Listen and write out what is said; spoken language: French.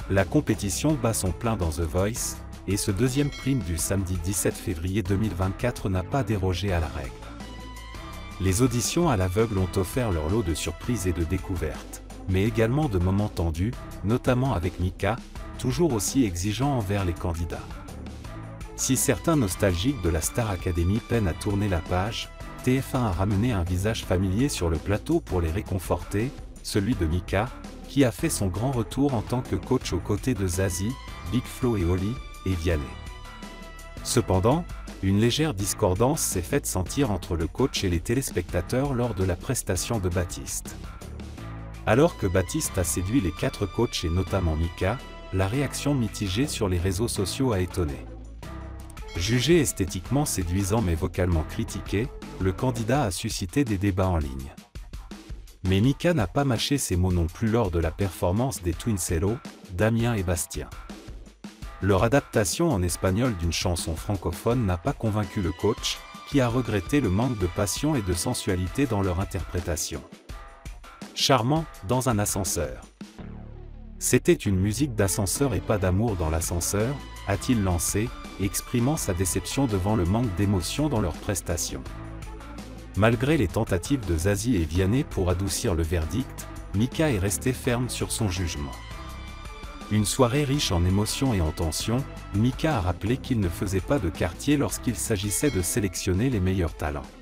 La compétition bat son plein dans The Voice, et ce deuxième prime du samedi 17 février 2024 n'a pas dérogé à la règle. Les auditions à l'aveugle ont offert leur lot de surprises et de découvertes, mais également de moments tendus, notamment avec Mika, toujours aussi exigeant envers les candidats. Si certains nostalgiques de la Star Academy peinent à tourner la page, TF1 a ramené un visage familier sur le plateau pour les réconforter, celui de Mika, qui a fait son grand retour en tant que coach aux côtés de Zazie, Big Flo et Oli, et Vianney. Cependant, une légère discordance s'est faite sentir entre le coach et les téléspectateurs lors de la prestation de Baptiste. Alors que Baptiste a séduit les 4 coachs et notamment Mika, la réaction mitigée sur les réseaux sociaux a étonné. Jugé esthétiquement séduisant mais vocalement critiqué, le candidat a suscité des débats en ligne. Mais Mika n'a pas mâché ses mots non plus lors de la performance des Twincello, Damien et Bastien. Leur adaptation en espagnol d'une chanson francophone n'a pas convaincu le coach, qui a regretté le manque de passion et de sensualité dans leur interprétation. Charmant, dans un ascenseur. C'était une musique d'ascenseur et pas d'amour dans l'ascenseur, a-t-il lancé, exprimant sa déception devant le manque d'émotion dans leur prestation. Malgré les tentatives de Zazie et Vianney pour adoucir le verdict, Mika est resté ferme sur son jugement. Une soirée riche en émotions et en tensions, Mika a rappelé qu'il ne faisait pas de quartier lorsqu'il s'agissait de sélectionner les meilleurs talents.